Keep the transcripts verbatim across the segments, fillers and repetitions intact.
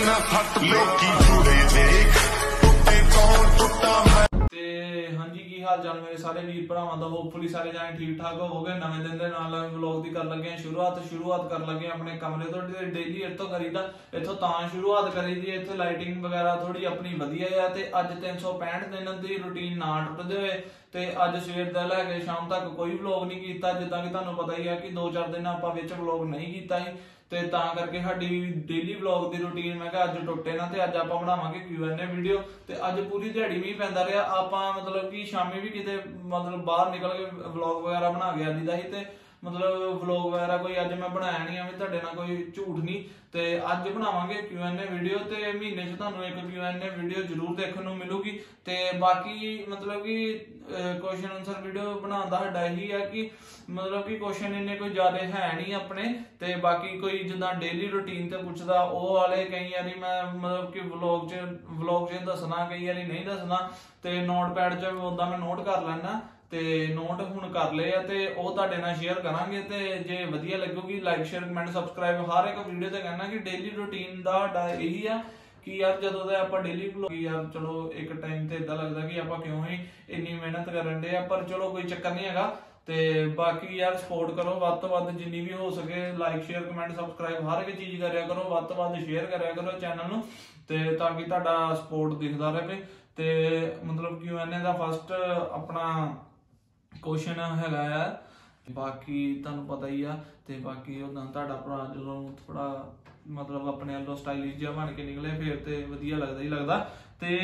ना फट लोकी जुड़े देख टुटे कौन टुटा ਤੇ ਹਾਂਜੀ ਕੀ ਹਾਲ ਚਾਲ ਮੇਰੇ ਸਾਰੇ ਵੀਰ ਭਰਾਵਾਂ ਦਾ। ਹੋਪਫੁਲੀ ਸਾਰੇ ਜਾਣੇ ਠੀਕ ਠਾਕ ਹੋਵੋਗੇ। ਨਵੇਂ ਦਿਨ ਦੇ ਨਾਲ ਨਵੇਂ ਵਲੌਗ ਦੀ ਕਰਨ ਲੱਗੇ ਆ ਸ਼ੁਰੂਆਤ ਸ਼ੁਰੂਆਤ ਕਰਨ ਲੱਗੇ ਆਪਣੇ ਕਮਰੇ ਤੋਂ। ਡੇਲੀ ਇੱਥੋਂ ਕਰੀਦਾ, ਇੱਥੋਂ ਤਾਂ ਸ਼ੁਰੂਆਤ ਕਰੀਦੀ। ਇੱਥੇ ਲਾਈਟਿੰਗ ਵਗੈਰਾ ਥੋੜੀ ਆਪਣੀ ਵਧੀਆ ਆ। ਤੇ ਅੱਜ ਤਿੰਨ ਸੌ ਪੈਂਹਠ ਦਿਨ ਦੀ ਰੂਟੀਨ ਨਾ ਟੁੱਟਦੇ ਹੋਏ ਤੇ ਅੱਜ ਸਵੇਰ ਦਾ ਲੈ ਕੇ ਸ਼ਾਮ ਤੱਕ ਕੋਈ ਵਲੌਗ ਨਹੀਂ ਕੀਤਾ। ਜਿੱਦਾਂ ਕਿ ਤੁਹਾਨੂੰ ਪਤਾ ਹੀ ਆ ਕਿ ਦੋ ਚਾਰ ਦਿਨ ਆਪਾਂ ਵਿੱਚ ਵਲੌਗ ਨਹੀਂ ਕੀਤਾ ਸੀ ਤੇ ਤਾਂ ਕਰਕੇ ਸਾਡੀ ਡੇਲੀ ਵਲੌਗ ਦੀ ਰੂਟੀਨ ਮੈਂ ਕਿਹਾ ਅੱਜ ਟੁੱਟੇ ਨਾ। ਤੇ ਅੱਜ ਆਪਾਂ ਬਣਾਵਾਂਗੇ ਕਿਊ ਐਨ ਏ ਵੀਡੀਓ। ਤੇ ਅੱਜ ਪੂਰੀ ਦਿਹਾੜੀ ਮੀਂਹ ਪੈਂਦਾ ਰਿਹਾ। ਆਪਾਂ ਮਤਲਬ ਕਿ ਸ਼ਾਮੀ ਵੀ ਕਿਤੇ ਮਤਲਬ ਬਾਹਰ ਨਿਕਲ ਕੇ ਵਲੌਗ ਵਗੈਰਾ ਬਣਾ ਕੇ ਆਦੀ ਦਾ ਸੀ ਤੇ ਮਤਲਬ ਵਲੌਗ ਵਗੈਰਾ ਕੋਈ ਅੱਜ ਮੈਂ ਬਣਾਇਆ ਨਹੀਂ ਐਵੇਂ ਤੁਹਾਡੇ ਨਾਲ ਕੋਈ ਝੂਠ ਨਹੀਂ। ਤੇ ਅੱਜ ਬਣਾਵਾਂਗੇ ਕਿਊ ਐਨ ਏ ਵੀਡੀਓ ਤੇ ਮਹੀਨੇ 'ਚ ਤੁਹਾਨੂੰ ਇੱਕ ਕਿਊ ਐਨ ਏ ਵੀਡੀਓ ਜ਼ਰੂਰ ਦੇਖਣ ਨੂੰ ਮਿਲੂਗੀ। ਤੇ ਬਾਕੀ ਮਤਲਬ ਕਿ ਕੁਐਸਚਨ ਆਨਸਰ ਵੀਡੀਓ ਬਣਾਉਣ ਦਾ ਸਾਡਾ ਇਹੀ ਆ ਕਿ ਮਤਲਬ ਕਿ ਕੁਐਸਚਨ ਇੰਨੇ ਕੋਈ ਜ਼ਿਆਦਾ ਹੈ ਨਹੀਂ ਆਪਣੇ। ਤੇ ਬਾਕੀ ਕੋਈ ਜਿੱਦਾਂ ਡੇਲੀ ਰੂਟੀਨ ਤੇ ਪੁੱਛਦਾ ਉਹ ਵਾਲੇ ਕਈ ਵਾਰੀ ਮੈਂ ਮਤਲਬ ਕਿ ਵਲੌਗ 'ਚ ਵਲੌਗ 'ਚ ਦੱਸਣਾ, ਕਈ ਵਾਰੀ ਨਹੀਂ ਦੱਸਣਾ। ਤੇ ਨੋਟਪੈਡ 'ਚ ਉਦਾਂ ਮੈਂ ਨੋਟ ਕਰ ਲੈਣਾ ਤੇ ਨੋਟ ਹੁਣ ਕਰ ਲਏ ਆ ਤੇ ਉਹ ਤੁਹਾਡੇ ਨਾਲ ਸ਼ੇਅਰ ਕਰਾਂਗੇ। ਤੇ ਜੇ ਵਧੀਆ ਲੱਗੂਗੀ ਲਾਈਕ ਸ਼ੇਅਰ ਕਮੈਂਟ ਸਬਸਕ੍ਰਾਈਬ ਹਰ ਇੱਕ ਵੀਡੀਓ ਤੇ ਕਹਿਣਾ ਕਿ ਡੇਲੀ ਰੂਟੀਨ ਦਾ ਸਾਡਾ ਇਹੀ ਆ ਕਿ ਯਾਰ ਜਦੋਂ ਦਾ ਆਪਾਂ ਡੇਲੀ ਵਲੌਗ ਯਾਰ ਚਲੋ ਇੱਕ ਟਾਈਮ ਤੇ ਇਦਾਂ ਲੱਗਦਾ ਕਿ ਆਪਾਂ ਕਿਉਂ ਹੀ ਇੰਨੀ ਮਿਹਨਤ ਕਰਨ ਦੇ ਆ, ਪਰ ਚਲੋ ਕੋਈ ਚੱਕਰ ਨਹੀਂ ਹੈਗਾ। ਤੇ ਬਾਕੀ ਯਾਰ ਸਪੋਰਟ ਕਰੋ ਵੱਧ ਤੋਂ ਵੱਧ ਜਿੰਨੀ ਵੀ ਹੋ ਸਕੇ। ਲਾਈਕ ਸ਼ੇਅਰ ਕਮੈਂਟ ਸਬਸਕ੍ਰਾਈਬ ਹਰ ਇੱਕ ਚੀਜ਼ ਕਰਿਆ ਕਰੋ, ਵੱਧ ਤੋਂ ਵੱਧ ਸ਼ੇਅਰ ਕਰਿਆ ਕਰੋ ਚੈਨਲ ਨੂੰ ਤੇ ਤਾਂ ਕਿ ਤੁਹਾਡਾ ਸਪੋਰਟ ਦਿਖਦਾ ਰਹੇ। ਤੇ ਮਤਲਬ ਕਿਊ ਐਨ ਏ ਦਾ ਫਸਟ ਆਪਣਾ ਕੁਐਸਚਨ ਹੈਗਾ ਆ। ਬਾਕੀ ਤੁਹਾਨੂੰ ਪਤਾ ਹੀ ਆ। ਤੇ ਬਾਕੀ ਉਦਾਂ ਤੁਹਾਡਾ ਭਰਾ ਜਦੋਂ ਥੋੜਾ ਮਤਲਬ ਆਪਣੇ ਵੱਲੋਂ ਸਟਾਈਲਿਸ਼ ਜਿਹਾ ਬਣ ਕੇ ਨਿਕਲੇ ਫਿਰ ਤੇ ਵਧੀਆ ਲੱਗਦਾ ਹੀ ਲੱਗਦਾ। ਤੇ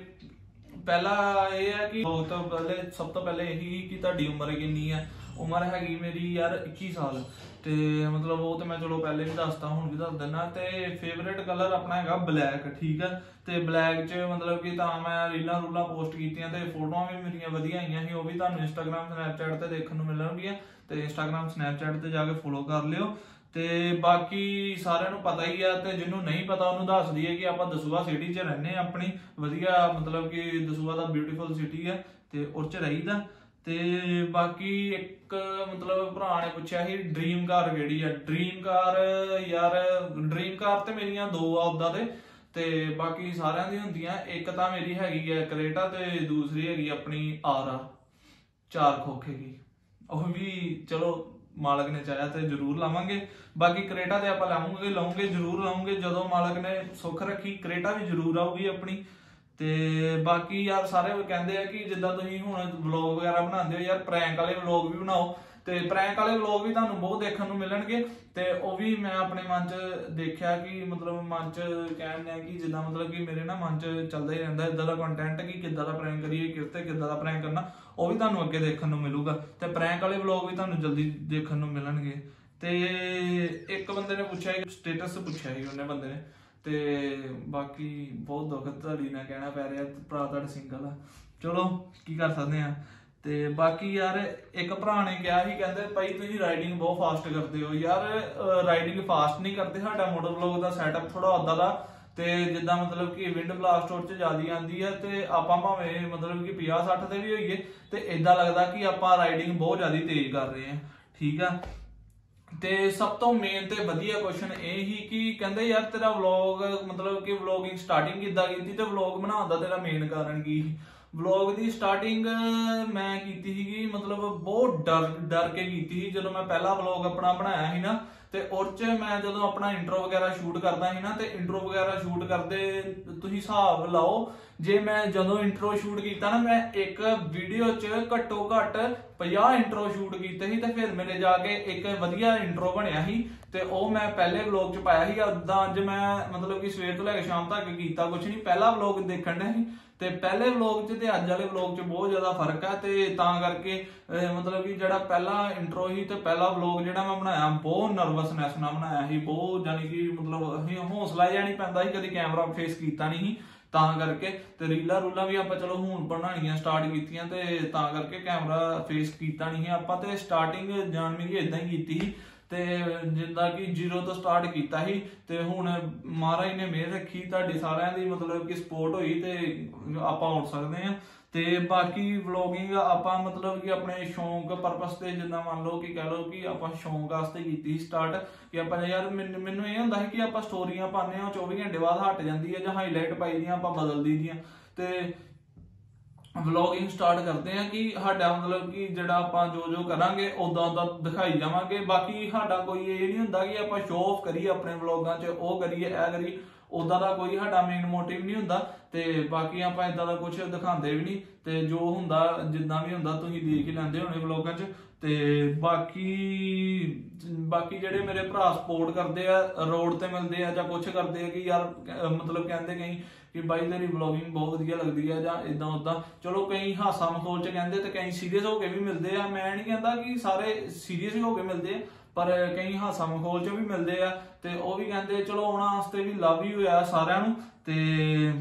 ਪਹਿਲਾ ਇਹ ਹੈ ਕਿ ਬਹੁਤ ਤੋਂ ਪਹਿਲੇ ਸਭ ਤੋਂ ਪਹਿਲੇ ਇਹੀ ਕਿ ਤੁਹਾਡੀ ਉਮਰ ਕਿੰਨੀ ਹੈ। ਉਮਰ ਹੈਗੀ ਮੇਰੀ ਯਾਰ ਇੱਕੀ ਸਾਲ। ਤੇ ਮਤਲਬ ਉਹ ਤੇ ਮੈਂ ਚਲੋ ਪਹਿਲੇ ਵੀ ਦੱਸਦਾ ਹੁਣ ਵੀ ਦੱਸ ਦਿੰਦਾ। ਤੇ ਫੇਵਰੇਟ ਕਲਰ ਆਪਣਾ ਹੈਗਾ ਬਲੈਕ, ਠੀਕ ਹੈ। ਤੇ ਬਲੈਕ 'ਚ ਮਤਲਬ ਕਿ ਤਾਂ ਮੈਂ ਰੀਲਾਂ ਰੂਲਾਂ ਪੋਸਟ ਕੀਤੀਆਂ ਤੇ ਫੋਟੋਆਂ ਵੀ ਮੇਰੀਆਂ ਵਧੀਆ ਆਈਆਂ ਸੀ। ਉਹ ਵੀ ਤੁਹਾਨੂੰ ਇੰਸਟਾਗ੍ਰਾਮ ਸਨੈਪਚੈਟ ਤੇ ਦੇਖਣ ਨੂੰ ਮਿਲਣਗੀਆਂ। ਤੇ ਇੰਸਟਾਗ੍ਰਾਮ ਸਨੈਪਚੈਟ ਤੇ ਜਾ ਕੇ ਫੋਲੋ ਕਰ ਲਿਓ। ਤੇ ਬਾਕੀ ਸਾਰਿਆਂ ਨੂੰ ਪਤਾ ਹੀ ਆ ਤੇ ਜਿਹਨੂੰ ਨਹੀਂ ਪਤਾ ਉਹਨੂੰ ਦੱਸ ਦਈਏ ਕਿ ਆਪਾਂ ਦਸੂਹਾ ਸਿਟੀ 'ਚ ਰਹਿੰਦੇ ਆ। ਆਪਣੀ ਵਧੀਆ ਮਤਲਬ ਕਿ ਦਸੂਹਾ ਦਾ ਬਿਊਟੀਫੁਲ ਸਿਟੀ ਹੈ ਤੇ ਉਹ 'ਚ ਰਹੀਦਾ। ਤੇ ਬਾਕੀ ਇੱਕ ਮਤਲਬ ਭਰਾ ਨੇ ਪੁੱਛਿਆ ਸੀ ਡ੍ਰੀਮ ਕਾਰ ਕਿਹੜੀ ਆ। ਡ੍ਰੀਮ ਕਾਰ ਯਾਰ ਡ੍ਰੀਮ ਕਾਰ ਤੇ ਮੇਰੀਆਂ ਦੋ ਆ ਉਦਾਂ ਦੇ। ਤੇ ਬਾਕੀ ਸਾਰਿਆਂ ਦੀ ਹੁੰਦੀਆਂ। ਇੱਕ ਤਾਂ ਮੇਰੀ ਹੈਗੀ ਹੈ ਕਰੇਟਾ ਤੇ ਦੂਸਰੀ ਹੈਗੀ ਆਪਣੀ ਆਰਾ ਚਾਰ ਖੋਖੇ ਦੀ। ਉਹ ਵੀ ਚਲੋ ਮਾਲਕ ਨੇ ਚਾਹਿਆ ਤੇ ਜ਼ਰੂਰ ਲਾਵਾਂਗੇ। ਬਾਕੀ ਕਰੇਟਾ ਤੇ ਆਪਾਂ ਲਾਵਾਂਗੇ ਲਾਉਂਗੇ ਜ਼ਰੂਰ ਲਾਉਂਗੇ ਜਦੋਂ ਮਾਲਕ ਨੇ ਸੁੱਖ ਰੱਖੀ। ਕਰੇਟਾ ਵੀ ਜ਼ਰੂਰ ਆਊਗੀ ਆਪਣੀ। ਤੇ ਬਾਕੀ ਯਾਰ ਸਾਰੇ ਕਹਿੰਦੇ ਆ ਕਿ ਜਿੱਦਾਂ ਤੁਸੀਂ ਹੁਣ ਵਲੌਗ ਵਗੈਰਾ ਬਣਾਉਂਦੇ ਹੋ ਯਾਰ ਪ੍ਰੈਂਕ ਵਾਲੇ ਵਲੌਗ ਵੀ ਬਣਾਓ। ਤੇ ਪ੍ਰੈਂਕ ਵਾਲੇ ਵਲੌਗ ਵੀ ਤੁਹਾਨੂੰ ਬਹੁਤ ਦੇਖਣ ਨੂੰ ਮਿਲਣਗੇ। ਤੇ ਉਹ ਵੀ ਮੈਂ ਆਪਣੇ ਮਨ 'ਚ ਦੇਖਿਆ ਕਿ ਮਤਲਬ ਮਨ 'ਚ ਕਹਿਣ ਡਿਆ ਕਿ ਜਿੱਦਾਂ ਮਤਲਬ ਕਿ ਮੇਰੇ ਨਾ ਮਨ 'ਚ ਚੱਲਦਾ ਹੀ ਰਹਿੰਦਾ ਇੱਦਾਂ ਦਾ ਕੰਟੈਂਟ ਕਿ ਕਿੱਦਾਂ ਦਾ ਪ੍ਰੈਂਕ ਕਰੀਏ, ਕਿਤੇ ਕਿੱਦਾਂ ਦਾ ਪ੍ਰੈਂਕ ਕਰਨਾ। ਉਹ ਵੀ ਤੁਹਾਨੂੰ ਅੱਗੇ ਦੇਖਣ ਨੂੰ ਮਿਲੂਗਾ। ਤੇ ਪ੍ਰੈਂਕ ਵਾਲੇ ਵਲੌਗ ਵੀ ਤੁਹਾਨੂੰ ਜਲਦੀ ਦੇਖਣ ਨੂੰ ਮਿਲਣਗੇ। ਤੇ ਇੱਕ ਬੰਦੇ ਨੇ ਪੁੱਛਿਆ ਸਟੇਟਸ ਪੁੱਛਿਆ ਸੀ ਉਹਨੇ ਬੰਦੇ ਨੇ। ਤੇ ਬਾਕੀ ਬਹੁਤ ਦੁੱਖ ਤੁਹਾਡੀ ਨਾਲ ਕਹਿਣਾ ਪੈ ਰਿਹਾ ਭਰਾ ਤੁਹਾਡਾ ਸਿੰਗਲ ਆ। ਚਲੋ ਕੀ ਕਰ ਸਕਦੇ ਆ। ਤੇ ਬਾਕੀ ਯਾਰ ਇੱਕ ਭਰਾ ਨੇ ਕਿਹਾ ਸੀ ਕਹਿੰਦੇ ਭਾਈ ਤੁਸੀਂ ਰਾਈਡਿੰਗ ਬਹੁਤ ਫਾਸਟ ਕਰਦੇ ਹੋ। ਯਾਰ ਰਾਈਡਿੰਗ ਫਾਸਟ ਨਹੀਂ ਕਰਦੇ, ਸਾਡਾ ਮੋਟਰ ਵਲੌਗ ਦਾ ਸੈਟਅਪ ਥੋੜਾ ਉਦਾਂ ਦਾ। ਤੇ ਜਿੱਦਾਂ ਮਤਲਬ ਕਿ ਵਿੰਡ ਬਲਾਸਟ ਉਹ 'ਚ ਜ਼ਿਆਦਾ ਆਉਂਦੀ ਹੈ ਤੇ ਆਪਾਂ ਭਾਵੇਂ ਮਤਲਬ ਕਿ ਪੰਜਾਹ ਸੱਠ ਤੇ ਵੀ ਹੋਈਏ ਤੇ ਏਦਾਂ ਲੱਗਦਾ ਕਿ ਆਪਾਂ ਰਾਈਡਿੰਗ ਬਹੁਤ ਜ਼ਿਆਦਾ ਤੇਜ਼ ਕਰ ਰਹੇ ਹਾਂ, ਠੀਕ ਆ। ਤੇ ਸਭ ਤੋਂ ਮੇਨ ਤੇ ਵਧੀਆ ਕੁਐਸਚਨ ਇਹ ਹੀ ਕਿ ਕਹਿੰਦੇ ਯਾਰ ਤੇਰਾ ਵਲੌਗ ਮਤਲਬ ਕਿ ਵਲੌਗਿੰਗ ਸਟਾਰਟਿੰਗ ਕਿੱਦਾਂ ਕੀਤੀ ਤੇ ਵਲੌਗ ਬਣਾਉਣ ਦਾ ਤੇਰਾ ਮੇਨ ਕਾਰਨ ਕੀ ਸੀ। ਵਲੌਗ ਦੀ ਸਟਾਰਟਿੰਗ ਮੈਂ ਕੀਤੀ ਸੀਗੀ ਮਤਲਬ ਬਹੁਤ ਡਰ ਡਰ ਕੇ ਕੀਤੀ ਸੀ। ਜਦੋਂ ਮੈਂ ਪਹਿਲਾ ਵਲੌਗ ਆਪਣਾ ਬਣਾਇਆ ਸੀ ਨਾ ਤੇ ਉਹ 'ਚ ਮੈਂ ਜਦੋਂ ਆਪਣਾ ਇੰਟਰੋ ਵਗੈਰਾ ਸ਼ੂਟ ਕਰਦਾ ਸੀ ਨਾ ਤੇ ਇੰਟਰੋ ਵਗੈਰਾ ਸ਼ੂਟ ਕਰਦੇ ਤੁਸੀਂ ਹਿਸਾਬ ਲਾਓ ਜੇ ਮੈਂ ਜਦੋਂ ਇੰਟਰੋ ਸ਼ੂਟ ਕੀਤਾ ਨਾ ਮੈਂ ਇੱਕ ਵੀਡੀਓ 'ਚ ਘੱਟੋ ਘੱਟ ਪੰਜਾਹ ਇੰਟਰੋ ਸ਼ੂਟ ਕੀਤੇ ਸੀ ਤੇ ਫਿਰ ਮੇਰੇ ਜਾ ਕੇ ਇੱਕ ਵਧੀਆ ਇੰਟਰੋ ਬਣਿਆ ਸੀ ਤੇ ਉਹ ਮੈਂ ਪਹਿਲੇ ਵਲੌਗ 'ਚ ਪਾਇਆ ਸੀ। ਉਦਾਂ ਅੱਜ ਮੈਂ ਮਤਲਬ ਕਿ ਸਵੇਰ ਤੋਂ ਲੈ ਕੇ ਸ਼ਾਮ ਤੱਕ ਕੀਤਾ ਕੁਛ ਨਹੀਂ, ਪਹਿਲਾ ਵਲੌਗ ਦੇਖਣ ਡਿਆ ਸੀ। ਤੇ ਪਹਿਲੇ ਵਲੌਗ 'ਚ ਤੇ ਅੱਜ ਵਾਲੇ ਵਲੌਗ 'ਚ ਬਹੁਤ ਜ਼ਿਆਦਾ ਫਰਕ ਹੈ। ਤੇ ਤਾਂ ਕਰਕੇ ਮਤਲਬ ਕਿ ਜਿਹੜਾ ਪਹਿਲਾ ਇੰਟਰੋ ਸੀ ਤੇ ਪਹਿਲਾ ਵਲੌਗ ਜਿਹੜਾ ਮੈਂ ਬਣਾਇਆ ਬਹੁਤ ਨਰਵਸਨੈਸ ਨਾਲ ਬਣਾਇਆ ਸੀ। ਬਹੁਤ ਜਾਨੀ ਕਿ ਮਤਲਬ ਅਸੀਂ ਹੌਸਲਾ ਜਿਹਾ ਨਹੀਂ ਪੈਂਦਾ ਸੀ, ਕਦੀ ਕੈਮਰਾ ਫੇਸ ਕੀਤਾ ਨਹੀਂ ਸੀ ਤਾਂ ਕਰਕੇ। ਤੇ ਰੀਲਾਂ ਰੂਲਾਂ ਵੀ ਆਪਾਂ ਚਲੋ ਹੁਣ ਬਣਾਉਣੀਆਂ ਸਟਾਰਟ ਕੀਤੀਆਂ ਤੇ ਤਾਂ ਕਰਕੇ ਕੈਮਰਾ ਫੇਸ ਕੀਤਾ ਨਹੀਂ ਸੀ ਆਪਾਂ। ਤੇ ਸਟਾਰਟਿੰਗ ਜਾਣ ਮੇਰੀ ਏਦਾਂ ਹੀ ਕੀਤੀ ਸੀ। ਤੇ ਜਿੱਦਾਂ ਕਿ ਜ਼ੀਰੋ ਤੋਂ ਸਟਾਰਟ ਕੀਤਾ ਸੀ ਤੇ ਹੁਣ ਮਹਾਰਾਜ ਨੇ ਮਿਹਰ ਰੱਖੀ, ਤੁਹਾਡੀ ਸਾਰਿਆਂ ਦੀ ਮਤਲਬ ਕਿ ਸਪੋਰਟ ਹੋਈ ਤੇ ਆਪਾਂ ਉੱਠ ਸਕਦੇ ਆ। ਤੇ ਬਾਕੀ ਵਲੋਗਿੰਗ ਆਪਾਂ ਮਤਲਬ ਕਿ ਆਪਣੇ ਸ਼ੌਂਕ ਪਰਪਸ ਤੇ ਜਿੱਦਾਂ ਮੰਨ ਲਓ ਕਿ ਕਹਿ ਲਓ ਕਿ ਆਪਾਂ ਸ਼ੌਂਕ ਵਾਸਤੇ ਕੀਤੀ ਸਟਾਰਟ ਕਿ ਆਪਾਂ ਯਾਰ ਮੈਨੂੰ ਇਹ ਹੁੰਦਾ ਸੀ ਕਿ ਆਪਾਂ ਸਟੋਰੀਆਂ ਪਾਉਂਦੇ ਆ ਚੌਵੀ ਘੰਟੇ ਬਾਅਦ ਹਟ ਜਾਂਦੀ ਹੈ ਜਾਂ ਹਾਈਲਾਈਟ ਪਾਈ ਦੀਆਂ ਆਪਾਂ ਬਦਲ ਦਈਦੀਆਂ ਤੇ ਵਲੋਗਿੰਗ ਸਟਾਰਟ ਕਰਦੇ ਆ ਕਿ ਸਾਡਾ ਮਤਲਬ ਕਿ ਜਿਹੜਾ ਆਪਾਂ ਜੋ ਜੋ ਕਰਾਂਗੇ ਉਦਾਂ ਉਦਾਂ ਦਿਖਾਈ ਜਾਵਾਂਗੇ। ਬਾਕੀ ਸਾਡਾ ਕੋਈ ਇਹ ਨਹੀਂ ਹੁੰਦਾ ਕਿ ਆਪਾਂ ਸ਼ੋਅ ਆਫ ਕਰੀਏ ਆਪਣੇ ਵਲੋਗਾਂ 'ਚ, ਉਹ ਕਰੀਏ ਇਹ ਕਰੀਏ, ਉਦਾਂ ਦਾ ਕੋਈ ਸਾਡਾ ਮੇਨ ਮੋਟਿਵ ਨਹੀਂ ਹੁੰਦਾ। ਤੇ ਬਾਕੀ ਆਪਾਂ ਇਦਾਂ ਦਾ ਕੁਝ ਦਿਖਾਉਂਦੇ ਵੀ ਨਹੀਂ ਤੇ ਜੋ ਹੁੰਦਾ ਜਿੱਦਾਂ ਵੀ ਹੁੰਦਾ ਤੁਸੀਂ ਦੇਖ ਹੀ ਲੈਂਦੇ ਹੋਣੇ ਵਲੋਗਾਂ 'ਚ। ਤੇ ਬਾਕੀ ਬਾਕੀ ਜਿਹੜੇ ਮੇਰੇ ਭਰਾ ਸਪੋਰਟ ਕਰਦੇ ਆ, ਰੋਡ ਤੇ ਮਿਲਦੇ ਆ ਜਾਂ ਕੁਝ ਕਰਦੇ ਆ ਕਿ ਯਾਰ ਮਤਲਬ ਕਹਿੰਦੇ ਕਈ ਕਿ ਬਾਈ ਤੇਰੀ ਵਲੋਗਿੰਗ ਬਹੁਤ ਵਧੀਆ ਲੱਗਦੀ ਆ ਜਾਂ ਇਦਾਂ ਉਦਾਂ, ਚਲੋ ਕਈ ਹਾਸਾ ਮਖੌਲ 'ਚ ਕਹਿੰਦੇ ਤੇ ਕਈ ਸੀਰੀਅਸ ਹੋ ਕੇ ਵੀ ਮਿਲਦੇ ਆ। ਮੈਂ ਨਹੀਂ ਕਹਿੰਦਾ ਕਿ ਸਾਰੇ ਸੀਰੀਅਸ ਹੀ ਹੋ ਕੇ ਮਿਲਦੇ ਆ, ਪਰ ਕਈ ਹਾਸਾ ਮਖੌਲ 'ਚ ਵੀ ਮਿਲਦੇ ਆ ਤੇ ਉਹ ਵੀ ਕਹਿੰਦੇ ਚਲੋ ਉਹਨਾਂ ਵਾਸਤੇ ਵੀ ਲਵ ਹੀ ਹੋਇਆ ਸਾਰਿਆਂ ਨੂੰ। ਤੇ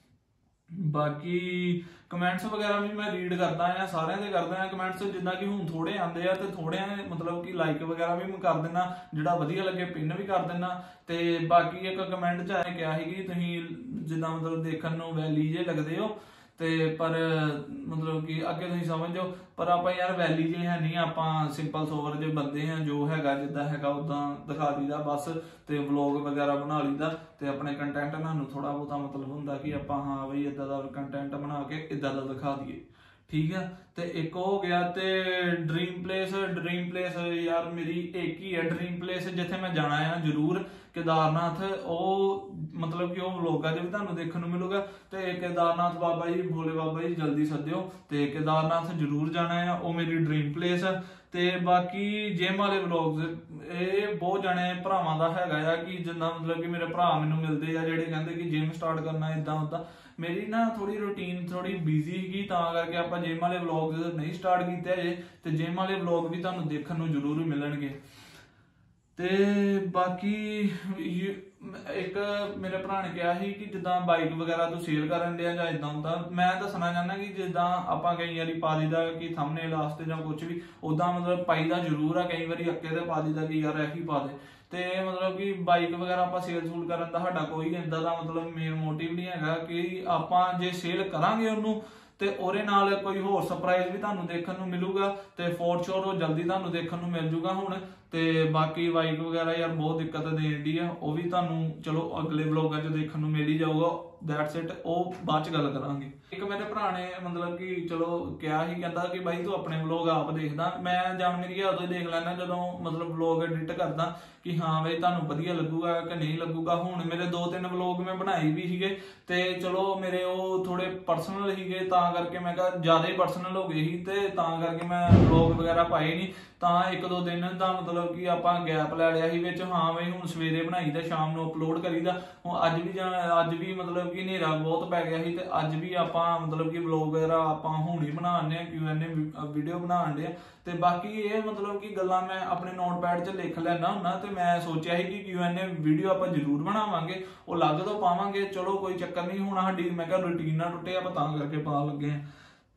ਬਾਕੀ ਕਮੈਂਟਸ ਵਗੈਰਾ ਵੀ ਮੈਂ ਰੀਡ ਕਰਦਾ ਆ, ਸਾਰਿਆਂ ਦੇ ਕਰਦਾ ਆ ਕਮੈਂਟਸ, ਜਿੱਦਾਂ ਕਿ ਹੁਣ ਥੋੜੇ ਆਉਂਦੇ ਆ ਤੇ ਥੋੜਿਆਂ ਨੇ ਮਤਲਬ ਕਿ ਲਾਈਕ ਵਗੈਰਾ ਵੀ ਮੈਂ ਕਰ ਦਿੰਦਾ, ਜਿਹੜਾ ਵਧੀਆ ਲੱਗੇ ਪਿੰਨ ਵੀ ਕਰ ਦਿੰਦਾ। ਤੇ ਬਾਕੀ ਇੱਕ ਕਮੈਂਟ 'ਚ ਆਇਆ ਕਿਹਾ ਸੀ ਕਿ ਤੁਸੀਂ ਜਿੱਦਾਂ ਮਤਲਬ ਦੇਖਣ ਨੂੰ ਵੈਲੀ ਜੇ ਲੱਗਦੇ ਹੋ ਤੇ ਪਰ ਮਤਲਬ ਕਿ ਅੱਗੇ ਤੁਸੀਂ ਸਮਝੋ, ਪਰ ਆਪਾਂ ਯਾਰ ਵੈਲੀ ਜੇ ਹੈ ਨਹੀਂ, ਆਪਾਂ ਸਿੰਪਲ ਸੋਵਰ ਜੇ ਬੰਦੇ ਆ, ਜੋ ਹੈਗਾ ਜਿੱਦਾਂ ਹੈਗਾ ਉਦਾਂ ਦਿਖਾ ਦਈਦਾ ਬਸ। ਤੇ ਵਲੋਗ ਵਗੈਰਾ ਬਣਾ ਲਈਦਾ ਤੇ ਆਪਣੇ ਕੰਟੈਂਟ ਸਾਨੂੰ ਥੋੜਾ ਬਹੁਤਾ ਮਤਲਬ ਹੁੰਦਾ ਕਿ ਆਪਾਂ ਹਾਂ ਬਈ ਇਦਾਂ ਦਾ ਕੰਟੈਂਟ ਬਣਾ ਕੇ ਇਦਾਂ ਦਾ ਦਿਖਾ ਦਈਏ, ਠੀਕ ਹੈ। ਤੇ ਇੱਕ ਹੋ ਗਿਆ ਤੇ ਡ੍ਰੀਮ ਪਲੇਸ। ਡ੍ਰੀਮ ਪਲੇਸ ਯਾਰ ਮੇਰੀ ਇੱਕ ਹੀ ਹੈ ਡ੍ਰੀਮ ਪਲੇਸ ਜਿੱਥੇ ਮੈਂ ਜਾਣਾ ਆ ਜ਼ਰੂਰ, ਕੇਦਾਰਨਾਥ। ਉਹ ਮਤਲਬ ਕਿ ਉਹ ਵਲੋਗਾਂ 'ਚ ਵੀ ਤੁਹਾਨੂੰ ਦੇਖਣ ਨੂੰ ਮਿਲੂਗਾ। ਤੇ ਕੇਦਾਰਨਾਥ ਬਾਬਾ ਜੀ, ਭੋਲੇ ਬਾਬਾ ਜੀ ਜਲਦੀ ਸੱਦਿਓ ਤੇ ਕੇਦਾਰਨਾਥ ਜ਼ਰੂਰ ਜਾਣਾ ਆ, ਉਹ ਮੇਰੀ ਡ੍ਰੀਮ ਪਲੇਸ। ਤੇ ਬਾਕੀ ਜਿਮ ਵਾਲੇ ਵਲੋਗਸ ਇਹ ਬਹੁਤ ਜਾਣੇ ਭਰਾਵਾਂ ਦਾ ਹੈਗਾ ਆ ਕਿ ਜਿੱਦਾਂ ਮਤਲਬ ਕਿ ਮੇਰੇ ਭਰਾ ਮੈਨੂੰ ਮਿਲਦੇ ਆ ਜਿਹੜੇ ਕਹਿੰਦੇ ਕਿ ਜਿਮ ਸਟਾਰਟ ਕਰਨਾ ਇਦਾਂ ਉਦਾਂ। ਮੇਰੀ ਨਾ ਥੋੜੀ ਰੂਟੀਨ ਥੋੜੀ ਬਿਜ਼ੀ ਸੀਗੀ ਤਾਂ ਕਰਕੇ ਆਪਾਂ ਜਿਮ ਵਾਲੇ ਵਲੋਗਸ ਨਹੀਂ ਸਟਾਰਟ ਕੀਤੇ ਹਜੇ, ਤੇ ਜਿਮ ਵਾਲੇ ਵਲੋਗ ਵੀ ਤੁਹਾਨੂੰ ਦੇਖਣ ਨੂੰ ਜ਼ਰੂਰ ਮਿਲਣਗੇ। ਤੇ ਬਾਕੀ ਇੱਕ ਮੇਰੇ ਭਰਾ ਨੇ ਕਿਹਾ ਸੀ ਕਿ ਜਿੱਦਾਂ ਬਾਈਕ ਵਗੈਰਾ ਤੂੰ ਸੇਲ ਕਰਨ ਡਿਆ ਜਾਂ ਇਦਾਂ ਹੁੰਦਾ, ਮੈਂ ਦੱਸਣਾ ਚਾਹੁੰਦਾ ਕਿ ਜਿੱਦਾਂ ਆਪਾਂ ਕਈ ਵਾਰੀ ਪਾ ਦਈਦਾ ਕਿ ਥੰਬਨੇਲ ਵਾਸਤੇ ਜਾਂ ਕੁਝ ਵੀ ਉਦਾਂ ਮਤਲਬ ਪਾਈਦਾ ਜ਼ਰੂਰ ਆ, ਕਈ ਵਾਰੀ ਅੱਕੇ ਤੇ ਪਾ ਦਈਦਾ ਕਿ ਯਾਰ ਇਹੀ ਪਾ ਦੇ। ਤੇ ਮਤਲਬ ਕਿ ਬਾਈਕ ਵਗੈਰਾ ਆਪਾਂ ਸੇਲ ਸੂਲ ਕਰਨ ਦਾ ਸਾਡਾ ਕੋਈ ਇਦਾਂ ਦਾ ਮਤਲਬ ਮੇਨ ਮੋਟਿਵ ਨਹੀਂ ਹੈਗਾ ਕਿ ਆਪਾਂ ਜੇ ਸੇਲ ਕਰਾਂਗੇ ਉਹਨੂੰ ਤੇ ਉਹਦੇ ਨਾਲ ਕੋਈ ਹੋਰ ਸਰਪ੍ਰਾਈਜ਼ ਵੀ ਤੁਹਾਨੂੰ ਦੇਖਣ ਨੂੰ ਮਿਲੂਗਾ ਤੇ ਫੋਰ ਸ਼ੋਰ ਉਹ ਜਲਦੀ ਤੁਹਾਨੂੰ ਦੇਖਣ ਨੂੰ ਮਿਲ ਜੂਗਾ ਹੁਣ। ਤੇ ਬਾਕੀ ਬਾਈਕ ਵਗੈਰਾ ਯਾਰ ਬਹੁਤ ਦਿੱਕਤ ਦੇਣ ਦੀ ਆ, ਉਹ ਵੀ ਤੁਹਾਨੂੰ ਚਲੋ ਅਗਲੇ ਵਲੋਗਾਂ 'ਚ ਦੇਖਣ ਨੂੰ ਮਿਲ ਹੀ ਜਾਊਗਾ। ਦੈਟਸ ਇਟ, ਉਹ ਬਾਅਦ 'ਚ ਗੱਲ ਕਰਾਂਗੇ। ਇੱਕ ਮੇਰੇ ਭਰਾ ਨੇ ਮਤਲਬ ਕਿ ਚਲੋ ਕਿਹਾ ਸੀ, ਕਹਿੰਦਾ ਕਿ ਬਾਈ ਤੂੰ ਆਪਣੇ ਵਲੋਗ ਆਪ ਦੇਖਦਾ। ਮੈਂ ਜਾਣ ਮੇਰੀ ਉਦੋਂ ਹੀ ਦੇਖ ਲੈਣਾ ਜਦੋਂ ਮਤਲਬ ਵਲੋਗ ਐਡਿਟ ਕਰਦਾ ਕਿ ਹਾਂ ਬਈ ਤੁਹਾਨੂੰ ਵਧੀਆ ਲੱਗੂਗਾ ਕਿ ਨਹੀਂ ਲੱਗੂਗਾ। ਹੁਣ ਮੇਰੇ ਦੋ ਤਿੰਨ ਵਲੋਗ ਮੈਂ ਬਣਾਏ ਵੀ ਸੀਗੇ ਤੇ ਚਲੋ ਮੇਰੇ ਉਹ ਥੋੜੇ ਪਰਸਨਲ ਸੀਗੇ ਤਾਂ ਕਰਕੇ ਮੈਂ ਕਿਹਾ ਜ਼ਿਆਦਾ ਹੀ ਪਰਸਨਲ ਹੋ ਗਏ ਸੀ ਤੇ ਤਾਂ ਕਰਕੇ ਮੈਂ ਵਲੋਗ ਵਗੈਰਾ ਪਾਏ ਨਹੀਂ। ਤਾਂ ਇੱਕ ਦੋ ਦਿਨ ਦਾ ਮਤਲਬ ਕਿ ਆਪਾਂ ਗੈਪ ਲੈ ਲਿਆ ਸੀ ਵਿੱਚ। ਹਾਂ ਬਈ ਹੁਣ ਸਵੇਰੇ ਬਣਾਈ ਦਾ, ਸ਼ਾਮ ਨੂੰ ਅਪਲੋਡ ਕਰੀਦਾ। ਹੁਣ ਅੱਜ ਵੀ ਅੱਜ ਵੀ ਮਤਲਬ ਕਿ ਹਨੇਰਾ ਬਹੁਤ ਪੈ ਗਿਆ ਸੀ ਤੇ ਅੱਜ ਵੀ ਆਪਾਂ ਮਤਲਬ ਕਿ ਵਲੋਗ ਵਗੈਰਾ ਆਪਾਂ ਹੁਣ ਹੀ ਬਣਾਉਂਦੇ ਆ, ਕਿਊ ਐਨ ਏ ਵੀਡੀਓ ਬਣਾਉਂਦੇ ਆ। ਤੇ ਬਾਕੀ ਇਹ ਮਤਲਬ ਕਿ ਗੱਲਾਂ ਮੈਂ ਆਪਣੇ ਨੋਟਪੈਡ 'ਚ ਲਿਖ ਲੈਣਾ ਹੁੰਦਾ ਤੇ ਮੈਂ ਸੋਚਿਆ ਸੀ ਕਿ ਕਿਊ ਐਨ ਏ ਵੀਡੀਓ ਆਪਾਂ ਜ਼ਰੂਰ ਬਣਾਵਾਂਗੇ, ਉਹ ਅਲੱਗ ਤੋਂ ਪਾਵਾਂਗੇ। ਚਲੋ ਕੋਈ ਚੱਕਰ ਨਹੀਂ, ਹੁਣ ਸਾਡੀ ਮੈਂ ਕਿਹਾ ਰੂਟੀਨ ਨਾ ਟੁੱਟੇ, ਆਪਾਂ ਤਾਂ ਕਰਕੇ ਪਾ ਲੱਗੇ ਆ।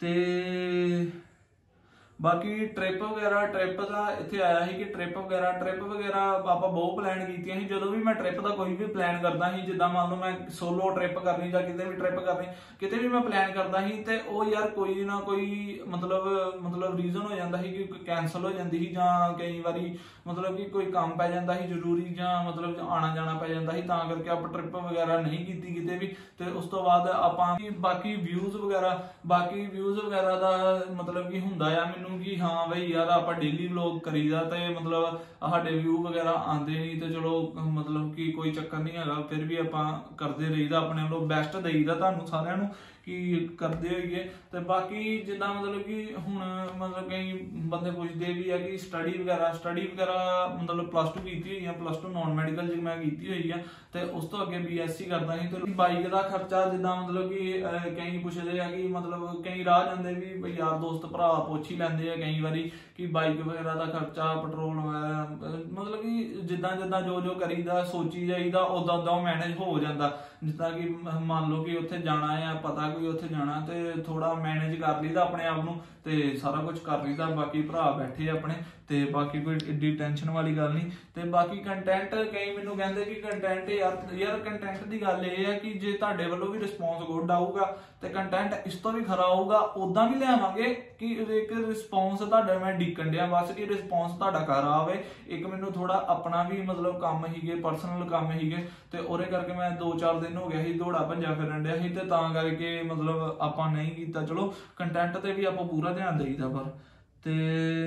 ਤੇ ਬਾਕੀ ਟ੍ਰਿਪ ਵਗੈਰਾ, ਟ੍ਰਿਪ ਦਾ ਇੱਥੇ ਆਇਆ ਸੀ ਕਿ ਟ੍ਰਿਪ ਵਗੈਰਾ ਟ੍ਰਿਪ ਵਗੈਰਾ ਆਪਾਂ ਬਹੁਤ ਪਲਾਨ ਕੀਤੀਆਂ ਸੀ। ਜਦੋਂ ਵੀ ਮੈਂ ਟ੍ਰਿਪ ਦਾ ਕੋਈ ਵੀ ਪਲਾਨ ਕਰਦਾ ਸੀ, ਜਿੱਦਾਂ ਮੰਨ ਲਓ ਮੈਂ ਸੋਲੋ ਟ੍ਰਿਪ ਕਰਨੀ ਜਾਂ ਕਿਤੇ ਵੀ ਟ੍ਰਿਪ ਕਰਨੀ, ਕਿਤੇ ਵੀ ਮੈਂ ਪਲਾਨ ਕਰਦਾ ਸੀ ਤੇ ਉਹ ਯਾਰ ਕੋਈ ਨਾ ਕੋਈ ਮਤਲਬ ਮਤਲਬ ਰੀਜ਼ਨ ਹੋ ਜਾਂਦਾ ਸੀ ਕਿ ਕੈਂਸਲ ਹੋ ਜਾਂਦੀ ਸੀ ਜਾਂ ਕਈ ਵਾਰੀ ਮਤਲਬ ਕਿ ਕੋਈ ਕੰਮ ਪੈ ਜਾਂਦਾ ਸੀ ਜ਼ਰੂਰੀ ਜਾਂ ਮਤਲਬ ਆਉਣਾ ਜਾਣਾ ਪੈ ਜਾਂਦਾ ਸੀ, ਤਾਂ ਕਰਕੇ ਆਪਾਂ ਟ੍ਰਿਪ ਵਗੈਰਾ ਨਹੀਂ ਕੀਤੀ ਕਿਤੇ ਵੀ। ਤੇ ਉਸ ਤੋਂ ਬਾਅਦ ਆਪਾਂ ਬਾਕੀ ਵਿਊਜ਼ ਵਗੈਰਾ ਬਾਕੀ ਵਿਊਜ਼ ਵਗੈਰਾ ਦਾ ਮਤਲਬ ਕਿ ਹੁੰਦਾ ਆ ਮੈਨੂੰ ਕਿ ਹਾਂ ਬਈ ਯਾਰ ਆਪਾਂ ਡੇਲੀ ਵਲੋਗ ਕਰੀਦਾ ਤੇ ਮਤਲਬ ਸਾਡੇ ਵਿਊ ਵਗੈਰਾ ਆਉਂਦੇ ਨਹੀਂ ਤੇ ਚਲੋ ਮਤਲਬ ਕਿ ਕੋਈ ਚੱਕਰ ਨਹੀਂ ਹੈਗਾ, ਫਿਰ ਵੀ ਆਪਾਂ ਕਰਦੇ ਰਹੀਦਾ, ਆਪਣੇ ਵੱਲੋਂ ਬੈਸਟ ਦੇਈਦਾ ਤੁਹਾਨੂੰ ਸਾਰਿਆਂ ਨੂੰ ਕਿ ਕਰਦੇ ਹੋਈਏ। ਤੇ ਬਾਕੀ ਜਿੱਦਾਂ ਮਤਲਬ ਕਿ ਹੁਣ ਮਤਲਬ ਕਈ ਬੰਦੇ ਪੁੱਛਦੇ ਵੀ ਆ ਕਿ ਸਟੱਡੀ ਵਗੈਰਾ ਸਟੱਡੀ ਵਗੈਰਾ ਮਤਲਬ ਪਲੱਸ ਟੂ ਕੀਤੀ ਹੋਈ ਆ, ਪਲੱਸ ਟੂ ਨੋਨ ਮੈਡੀਕਲ ਚ ਮੈਂ ਕੀਤੀ ਹੋਈ ਆ ਤੇ ਉਸ ਤੋਂ ਅੱਗੇ ਬੀ ਐਸ ਸੀ ਕਰਦਾ ਸੀ। ਤੇ ਬਾਈਕ ਦਾ ਖਰਚਾ ਜਿੱਦਾਂ ਮਤਲਬ ਕਿ ਕਈ ਪੁੱਛਦੇ ਆ ਕਿ ਮਤਲਬ ਕਈ ਰਾਹ ਜਾਂਦੇ ਵੀ ਯਾਰ ਦੋਸਤ ਭਰਾ ਪੁੱਛ ਹੀ ਲੈਂਦੇ ਆ ਕਈ ਵਾਰੀ ਕਿ ਬਾਈਕ ਵਗੈਰਾ ਦਾ ਖਰਚਾ, ਪੈਟਰੋਲ ਵਗੈਰਾ, ਮਤਲਬ ਕਿ ਜਿੱਦਾਂ ਜਿੱਦਾਂ ਜੋ ਜੋ ਕਰੀਦਾ ਸੋਚੀ ਜਾਈਦਾ ਉਦਾਂ ਉਦਾਂ ਮੈਨੇਜ ਹੋ ਜਾਂਦਾ। ਜਿੱਦਾਂ ਕਿ ਮੰਨ ਲਓ ਕਿ ਉੱਥੇ ਜਾਣਾ ਆ, ਪਤਾ कोई उत्थे जाना ते थोड़ा मैनेज कर लीदा अपने आप नूं ते सारा कुछ कर लीदा। बाकी भरा बैठे अपने ते बाकी कोई एड्डी टेंशन वाली गल नहीं। ते बाकी कंटेंट कई मैनूं कहंदे कि कंटेंट यार यार कंटेंट दी गल इह है कि जे तुहाडे वल्लों भी रिस्पॉन्स गुड आऊगा ते कंटेंट इस तो भी खरा आऊगा, उदां भी लिआवांगे कि एक रिस्पॉन्स तुहाडा मैं डिक्कण डिया बस कि रिस्पॉन्स तुहाडा खरा आवे। एक मैनूं थोड़ा अपना भी मतलब काम हीगे, परसनल काम हीगे ते ओहदे करके मैं दो चार दिन हो गया ही दौड़ा भज्जा फिरन डिया ही ते तां करके मतलब आपां नहीं कीता। चलो कंटेंट ते भी आपां पूरा ध्यान देईदा पर ते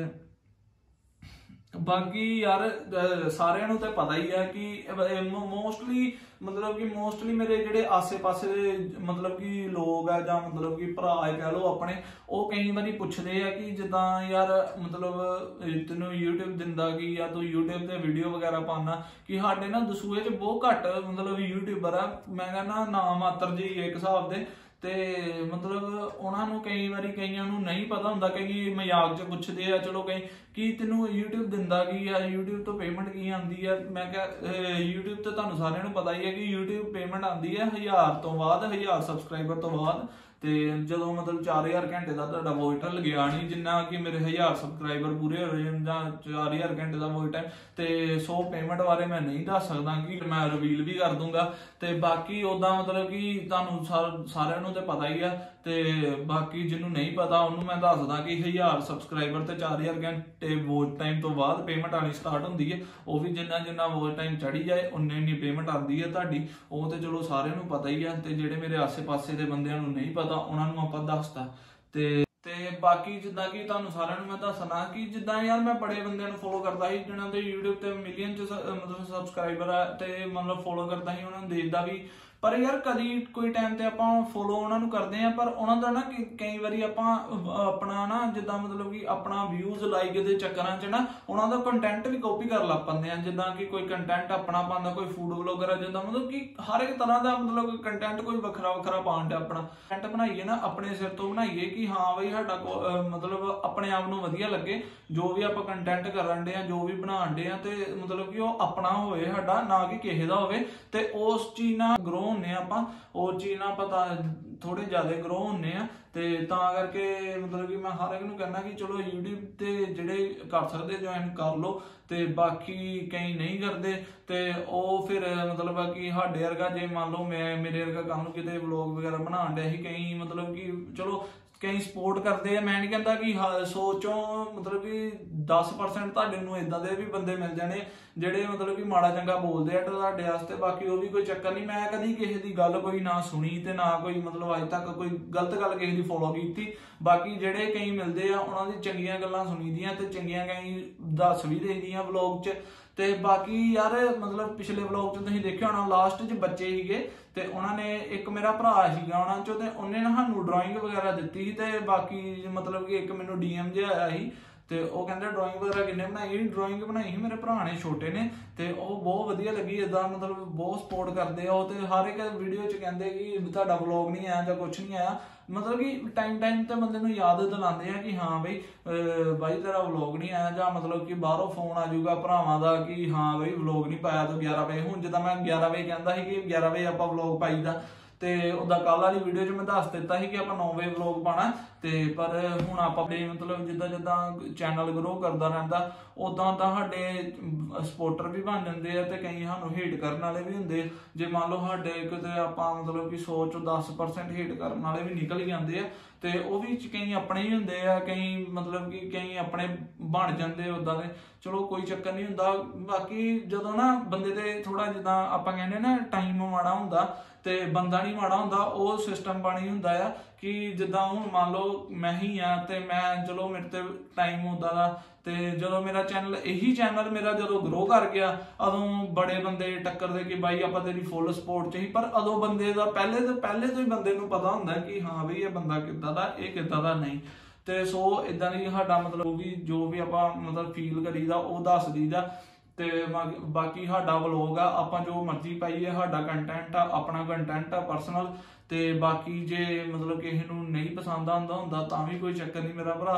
बाकी यार सारिਆਂ ਨੂੰ तो पता ही है कि मोस्टली मतलब कि मोस्टली मेरे जेडे आसे पासे दे मतलब कि लोग है जां मतलब कि भरा है कह लो अपने, वो कई बारी पूछते हैं कि जिद्दां यार मतलब तैनूं यूट्यूब दिंदा कि या तू यूट्यूब ते वीडियो वगैरह पाना कि साडे ना दसूए च बहुत घट मतलब यूट्यूबर है। मैं कहना ना मात्र जी एक हिसाब दे ते मतलब उन्होंने कई बारी कईयां नूं नहीं पता हुंदा, कई मजाक च पुछदे आ चलो कई कि तैनूं यूट्यूब दिंदा की आ, यूट्यूब तो पेमेंट की आंदी है। मैं क्या यूट्यूब तो तुहानूं सारिਆਂ नूं पता ही है कि यूट्यूब पेमेंट आंदी है हज़ार तो बाद, हज़ार सबसक्राइबर तो बाद ते जदों मतलब चार हज़ार घंटे का तुहाडा वॉच टाइम लग्या नहीं जिन्ना कि मेरे हज़ार सबसक्राइबर पूरे हो जाए जां चार हज़ार घंटे का वॉच टाइम ते सौ पेमेंट बारे मैं नहीं दस सकदा कि मैं रिवील भी कर दूंगा। ते बाकी उदां मतलब कि तुहानूं सारिਆਂ नूं ते पता ही है ते बाकी जिन्होंने नहीं पता उन्होंने मैं दसदा कि हज़ार सबसक्राइबर ते चार हज़ार घंटे वॉच टाइम तो बाद पेमेंट आनी स्टार्ट होंदी है। वो भी जिन्ना जिन्ना वॉच टाइम चढ़ी जाए उन्नी उन्नी पेमेंट आती है तुहाडी, वो तो चलो सारिਆਂ नूं पता ही है। ते जिहड़े मेरे आसे पासे दे बंदियां नूं नहीं पता उन्हां नूं आपां दसदा ते ते बाकी जिद्दां कि तुहानूं सारिਆਂ नूं मैं दसना कि जिद्दां यार मैं बड़े बंदियां नूं फॉलो करदा ही जिन्हां दे यूट्यूब ते मिलियन च मतलब सबसक्राइबर है ते मतलब फॉलो करदा ही उन्हां नूं देखदा भी। पर यार कदी कोई टाइम ते आपां फॉलो उन्हां नूं करदे आ पर उन्हां दा ना कई वारी आपां अपना ना जिद्दां मतलब कि अपना व्यूज लाइक दे चक्करां च ना उन्हां दा कंटेंट भी कॉपी कर लग पैंदे आ। जिद्दां कि कोई कंटेंट अपना पांदा, कोई फूड व्लॉगर है जिद्दां मतलब कि हर एक तरह का मतलब कंटेंट कोई वखरा वखरा पाउण डਿਆ अपना कंटेंट बनाइए ना अपने सिर तो बनाइए कि हाँ बई साडा मतलब अपने आप नूं वधिया लगे जो भी आपां कंटेंट करन डे आ जो भी बनाउण डे आ ते मतलब कि वो अपना होए साडा ना कि किसी दा होवे ते उस चीज नाल ग्रो होने आपां उस चीज नाल पता थोड़े ज्यादा ग्रो होने आ ते तां करके मतलब कि मैं हर एक नूं कहना कि चलो यूट्यूब ते जिहड़े कर सकदे ज्वाइन कर लो ते बाकी कई नहीं करते ते ओ फिर मतलब कि साडे वर्गा जे मान लो मैं मेरे वर्गा कल नूं किते व्लॉग वगैरह बनाउण डਿਆ ही कई मतलब कि चलो कई सपोर्ट करते हैं। मैं नहीं कहता कि सोचो मतलब कि दस परसेंट तुहाडे नूं इदां दे भी बंदे मिल जाने ਜਿਹੜੇ मतलब कि माड़ा चंगा बोलते हैं तुहाडे वास्ते, बाकी वो भी कोई चक्कर नहीं। मैं कभी किसी की गल कोई ना सुनी ते ना कोई मतलब अज तक कोई गलत गल किसी की फॉलो की। बाकी ਜਿਹੜੇ कई मिलते हैं उन्होंने दी चंगियां गल्लां सुनी दियां ते चंगियां कई दस भी देदियां व्लॉग च ते बाकी यार मतलब पिछले व्लॉग च तुसीं देखिया होना लास्ट च बच्चे हीगे ते उन्होंने एक मेरा भरा सीगा उन्हां चों ते उन्हें ना सानूं ड्राइंग वगैरह दित्ती सी ते बाकी मतलब कि एक मैनूं डी एम जिहा आया ही ਤੇ ਉਹ ਕਹਿੰਦੇ ਡਰਾਇੰਗ ਵਗੈਰਾ ਕਿੰਨੇ ਬਣਾਈ ਡਰਾਇੰਗ ਬਣਾਈ ਸੀ ਮੇਰੇ ਭਰਾ ਨੇ ਛੋਟੇ ਨੇ ਤੇ ਉਹ ਬਹੁਤ ਵਧੀਆ ਲੱਗੀ ਇਦਾਂ ਮਤਲਬ ਬਹੁਤ ਸਪੋਰਟ ਕਰਦੇ ਆ ਉਹ ਤੇ ਹਰ ਇੱਕ ਵੀਡੀਓ 'ਚ ਕਹਿੰਦੇ ਕਿ ਤੁਹਾਡਾ ਵਲੌਗ ਨਹੀਂ ਆਇਆ ਜਾਂ ਕੁਝ ਨਹੀਂ ਆਇਆ मतलब कि टाइम टाइम ते बंदे नूं याद दिलाते हैं कि हाँ बई भाई तेरा व्लॉग नहीं आया जां मतलब कि बाहरों फोन आ जाऊगा भरावां दा कि हाँ बई व्लॉग नहीं पाया तो ग्यारह बजे हुण जिद्दां मैं ग्यारह बजे कहंदा ਸੀ कि ग्यारह बजे आपां व्लॉग पाईदा ਤੇ ਉਹਦਾ ਕੱਲ ਵਾਲੀ ਵੀਡੀਓ 'ਚ ਮੈਂ ਦੱਸ ਦਿੱਤਾ ਸੀ ਕਿ ਆਪਾਂ नौ ਵਜੇ ਵਲੌਗ ਪਾਣਾ ਤੇ ਪਰ ਹੁਣ ਆਪਾਂ ਮਤਲਬ ਜਿੱਦਾਂ ਜਿੱਦਾਂ ਚੈਨਲ ਗਰੋ ਕਰਦਾ ਰਹਿੰਦਾ ਉਦਾਂ ਤਾਂ ਸਾਡੇ ਸਪੋਰਟਰ ਵੀ ਬਣ ਜਾਂਦੇ ਆ ਤੇ ਕਈ ਸਾਨੂੰ ਹੇਟ ਕਰਨ ਵਾਲੇ ਵੀ ਹੁੰਦੇ। ਜੇ ਮੰਨ ਲਓ ਸਾਡੇ ਕਿਤੇ ਆਪਾਂ ਮਤਲਬ ਕਿ ਸੌ ਚੋਂ ਦਸ ਪਰਸੈਂਟ ਹੇਟ ਕਰਨ ਵਾਲੇ ਵੀ ਨਿਕਲ ਜਾਂਦੇ ਆ ਤੇ ਉਹ ਵੀ ਕਈ ਆਪਣੇ ਹੀ ਹੁੰਦੇ ਆ, ਕਈ ਮਤਲਬ ਕਿ ਕਈ ਆਪਣੇ ਬਣ ਜਾਂਦੇ ਉਦਾਂ ਦੇ। ਚਲੋ ਕੋਈ ਚੱਕਰ ਨਹੀਂ ਹੁੰਦਾ। ਬਾਕੀ ਜਦੋਂ ਨਾ ਬੰਦੇ ਤੇ ਥੋੜਾ ਜਿੱਦਾਂ ਆਪਾਂ ਕਹਿੰਦੇ ਨਾ ਟਾਈਮ ਮਾੜਾ ਹੁੰਦਾ ਤੇ ਬੰਦਾ ਨਹੀਂ ਮਾੜਾ ਹੁੰਦਾ, ਉਹ ਸਿਸਟਮ ਬਣੀ ਹੁੰਦਾ ਆ ਕਿ ਜਿੱਦਾਂ ਹੁਣ ਮੰਨ ਲਓ ਮੈਂ ਹੀ ਆ ਤੇ ਮੈਂ ਚਲੋ ਮੇਰੇ ਤੇ ਟਾਈਮ ਹੁੰਦਾ ਦਾ ਤੇ ਜਦੋਂ ਮੇਰਾ ਚੈਨਲ ਇਹੀ ਚੈਨਲ ਮੇਰਾ ਜਦੋਂ ਗਰੋ ਕਰ ਗਿਆ ਉਦੋਂ ਬੜੇ ਬੰਦੇ ਟੱਕਰਦੇ ਕਿ ਬਾਈ ਆਪਾਂ ਤੇਰੀ ਫੁੱਲ ਸਪੋਰਟ 'ਚ ਹੀ, ਪਰ ਉਦੋਂ ਬੰਦੇ ਦਾ ਪਹਿਲੇ ਤੋਂ ਪਹਿਲੇ ਤੋਂ ਹੀ ਬੰਦੇ ਨੂੰ ਪਤਾ ਹੁੰਦਾ ਕਿ ਹਾਂ ਬਈ ਇਹ ਬੰਦਾ ਕਿੱਦਾਂ ਦਾ ਇਹ ਕਿੱਦਾਂ ਦਾ ਨਹੀਂ। ਤੇ ਸੋ ਇਦਾਂ ਦੀ ਸਾਡਾ ਮਤਲਬ ਵੀ ਜੋ ਵੀ ਆਪਾਂ ਮਤਲਬ ਫੀਲ ਕਰੀਦਾ ਉਹ ਦੱਸ ਦਈਦਾ ਤੇ ਬਾਕੀ ਸਾਡਾ ਵਲੌਗ ਆ ਆਪਾਂ ਜੋ ਮਰਜ਼ੀ ਪਾਈਏ, ਸਾਡਾ ਕੰਟੈਂਟ ਆ ਆਪਣਾ ਕੰਟੈਂਟ ਆ ਪਰਸਨਲ ਤੇ ਬਾਕੀ ਜੇ ਮਤਲਬ ਕਿਸੇ ਨੂੰ ਨਹੀਂ ਪਸੰਦ ਆਉਂਦਾ ਹੁੰਦਾ ਤਾਂ ਵੀ ਕੋਈ ਚੱਕਰ ਨਹੀਂ ਮੇਰਾ ਭਰਾ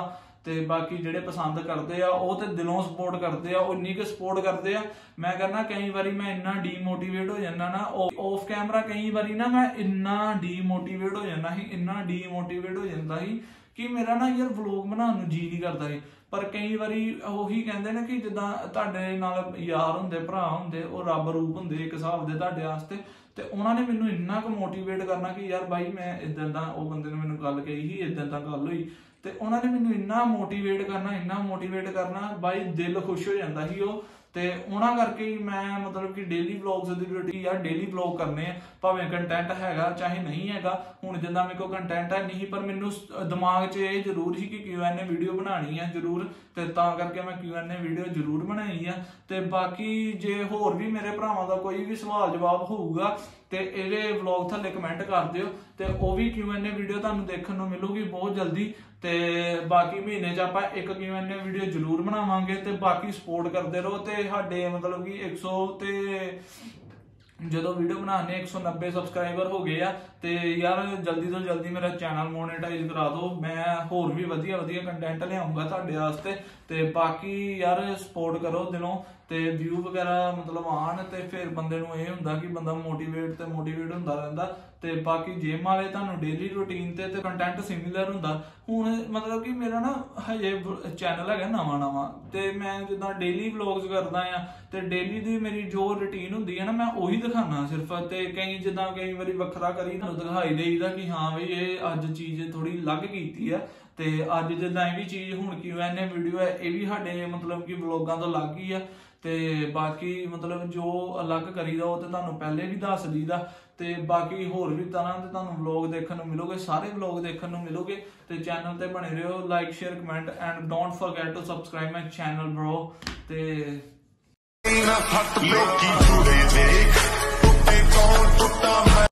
ਤੇ ਬਾਕੀ ਜਿਹੜੇ ਪਸੰਦ ਕਰਦੇ ਆ ਉਹ ਤੇ ਦਿਲੋਂ ਸਪੋਰਟ ਕਰਦੇ ਆ, ਉਹ ਇੰਨੀ ਕੁ ਸਪੋਰਟ ਕਰਦੇ ਆ। ਮੈਂ ਕਹਿੰਦਾ ਕਈ ਵਾਰੀ ਮੈਂ ਇੰਨਾ ਡੀਮੋਟੀਵੇਟ ਹੋ ਜਾਂਦਾ ਨਾ ਆਫ ਕੈਮਰਾ, ਕਈ ਵਾਰੀ ਨਾ ਮੈਂ ਇੰਨਾ ਡੀਮੋਟੀਵੇਟ ਹੋ ਜਾਂਦਾ ਸੀ, ਇੰਨਾ ਡੀਮੋਟੀਵੇਟ ਹੋ ਜਾਂਦਾ ਸੀ ਕਿ ਮੇਰਾ ਨਾ ਯਾਰ ਵਲੌਗ ਬਣਾਉਣ ਨੂੰ ਜੀ ਨਹੀਂ ਕਰਦਾ ਸੀ। ਪਰ ਕਈ ਵਾਰੀ ਉਹੀ ਕਹਿੰਦੇ ਨੇ ਕਿ ਜਿੱਦਾਂ ਤੁਹਾਡੇ ਨਾਲ ਯਾਰ ਹੁੰਦੇ, ਭਰਾ ਹੁੰਦੇ, ਉਹ ਰੱਬ ਰੂਪ ਹੁੰਦੇ ਇੱਕ ਹਿਸਾਬ ਦੇ ਤੁਹਾਡੇ ਵਾਸਤੇ, ਤੇ ਉਹਨਾਂ ਨੇ ਮੈਨੂੰ ਇੰਨਾ ਕੁ ਮੋਟੀਵੇਟ ਕਰਨਾ ਕਿ ਯਾਰ ਬਾਈ ਮੈਂ ਇਦਾਂ ਦਾ, ਉਹ ਬੰਦੇ ਨੇ ਮੈਨੂੰ ਗੱਲ ਕਹੀ ਸੀ, ਇਦਾਂ ਦਾ ਗੱਲ ਹੋਈ, ਤੇ ਉਹਨਾਂ ਨੇ ਮੈਨੂੰ ਇੰਨਾ ਮੋਟੀਵੇਟ ਕਰਨਾ, ਇੰਨਾ ਮੋਟੀਵੇਟ ਕਰਨਾ, ਬਾਈ ਦਿਲ ਖੁਸ਼ ਹੋ ਜਾਂਦਾ ਸੀ ਉਹ। ਤੇ ਉਹਨਾਂ ਕਰਕੇ ਹੀ ਮੈਂ ਮਤਲਬ ਕਿ ਡੇਲੀ ਵਲੌਗਸ ਦੀ ਰੁਟੀਨ ਆ, ਡੇਲੀ ਵਲੌਗ ਕਰਨੇ ਆ, ਭਾਵੇਂ ਕੰਟੈਂਟ ਹੈਗਾ ਚਾਹੇ ਨਹੀਂ ਹੈਗਾ। ਹੁਣ ਜਿੱਦਾਂ ਮੇਰੇ ਕੋਲ ਕੰਟੈਂਟ ਹੈ ਨਹੀਂ, ਪਰ ਮੈਨੂੰ ਦਿਮਾਗ 'ਚ ਇਹ ਜ਼ਰੂਰ ਸੀ ਕਿ ਕਿਊ ਐਨ ਏ ਵੀਡੀਓ ਬਣਾਉਣੀ ਹੈ ਜ਼ਰੂਰ, ਤੇ ਤਾਂ ਕਰਕੇ ਮੈਂ ਕਿਊ ਐਨ ਏ ਵੀਡੀਓ ਜ਼ਰੂਰ ਬਣਾਈ ਆ। ਤੇ ਬਾਕੀ ਜੇ ਹੋਰ ਵੀ ਮੇਰੇ ਭਰਾਵਾਂ ਦਾ ਕੋਈ ਵੀ ਸਵਾਲ ਜਵਾਬ ਹੋਊਗਾ ਤੇ ਇਹਦੇ ਵਲੌਗ ਥੱਲੇ ਕਮੈਂਟ ਕਰ ਦਿਓ, ਤੇ ਉਹ ਵੀ ਕਿਊ ਐਨ ਏ ਵੀਡੀਓ ਤੁਹਾਨੂੰ ਦੇਖਣ ਨੂੰ ਮਿਲੂਗੀ ਬਹੁਤ ਜਲਦੀ। ਤੇ ਬਾਕੀ ਮਹੀਨੇ 'ਚ ਆਪਾਂ ਇੱਕ ਕਿਊ ਐਨ ਏ ਵੀਡੀਓ ਜ਼ਰੂਰ ਬਣਾਵਾਂਗੇ, ਤੇ ਬਾਕੀ ਸਪੋਰਟ ਕਰਦੇ ਰਹੋ। ਤੇ ਸਾਡੇ ਮਤਲਬ ਕਿ ਇੱਕ ਸੌ ਤੇ ਜਦੋਂ ਵੀਡੀਓ ਬਣਾਉਣੇ ਇੱਕ ਸੌ ਨੱਬੇ ਸਬਸਕ੍ਰਾਈਬਰ ਹੋ ਗਏ ਆ, ਤੇ ਯਾਰ ਜਲਦੀ ਤੋਂ ਜਲਦੀ ਮੇਰਾ ਚੈਨਲ ਮੋਨੇਟਾਈਜ਼ ਕਰਾ ਦਿਓ, ਮੈਂ ਹੋਰ ਵੀ ਵਧੀਆ ਵਧੀਆ ਕੰਟੈਂਟ ਲਿਆਉਂਗਾ ਤੁਹਾਡੇ ਵਾਸਤੇ। ਤੇ ਬਾਕੀ ਯਾਰ ਸਪੋਰਟ ਕਰੋ ਦਿਲੋਂ, ਤੇ ਵਿਊ ਵਗੈਰਾ ਮਤਲਬ ਆਣ, ਤੇ ਫਿਰ ਬੰਦੇ ਨੂੰ ਇਹ ਹੁੰਦਾ ਕਿ ਬੰਦਾ ਮੋਟੀਵੇਟ ਤੇ ਮੋਟੀਵੇਟ ਹੁੰਦਾ ਰਹਿੰਦਾ। ਤੇ ਬਾਕੀ ਜਿਮ ਵਾਲੇ ਤੁਹਾਨੂੰ ਡੇਲੀ ਰੂਟੀਨ ਤੇ ਤੇ ਕੰਟੈਂਟ ਸਿਮਿਲਰ ਹੁੰਦਾ। ਹੁਣ ਮਤਲਬ ਕਿ ਮੇਰਾ ਨਾ ਹਜੇ ਚੈਨਲ ਹੈਗਾ ਨਵਾਂ ਨਵਾਂ, ਤੇ ਮੈਂ ਜਿੱਦਾਂ ਡੇਲੀ ਵਲੌਗਸ ਕਰਦਾ ਆ, ਤੇ ਡੇਲੀ ਦੀ ਮੇਰੀ ਜੋ ਰੂਟੀਨ ਹੁੰਦੀ ਹੈ ਨਾ ਮੈਂ ਉਹੀ ਦਿਖਾਉਣਾ ਸਿਰਫ। ਤੇ ਕਈ ਜਿੱਦਾਂ ਕਈ ਵਾਰੀ ਵੱਖਰਾ ਕਰੀ ਤੁਹਾਨੂੰ ਦਿਖਾਈ ਦੇਈਦਾ ਕਿ ਹਾਂ ਬਈ ਇਹ ਅੱਜ ਚੀਜ਼ ਥੋੜੀ ਅਲੱਗ ਕੀਤੀ ਹੈ। ਤੇ ਅੱਜ ਜਿੱਦਾਂ ਇਹ ਵੀ ਚੀਜ਼ ਹੁਣ ਕਿਊ ਐਨ ਏ ਵੀਡੀਓ ਹੈ, ਇਹ ਵੀ ਸਾਡੇ ਮਤਲਬ ਕਿ ਵਲੌਗਾਂ ਤੋਂ ਅਲੱਗ ਹੀ ਆ। ਤੇ ਬਾਕੀ ਮਤਲਬ ਜੋ ਅਲੱਗ ਕਰੀਦਾ ਉਹ ਤੇ ਤੁਹਾਨੂੰ ਪਹਿਲੇ ਵੀ ਦੱਸ ਦਈਦਾ। ਤੇ ਬਾਕੀ ਹੋਰ ਵੀ ਤਰ੍ਹਾਂ ਦੇ ਤੁਹਾਨੂੰ ਵਲੌਗ ਦੇਖਣ ਨੂੰ ਮਿਲੋਗੇ, ਸਾਰੇ ਵਲੌਗ ਦੇਖਣ ਨੂੰ ਮਿਲੋਗੇ। ਤੇ ਚੈਨਲ ਤੇ ਬਣੇ ਰਹੋ, like share comment and don't forget to subscribe my channel bro. ਤੇ ਲੋਕੀ ਜੁੜੇ ਦੇਖ, ਟੁੱਟੇ ਕੌਣ ਟੁੱਟਾ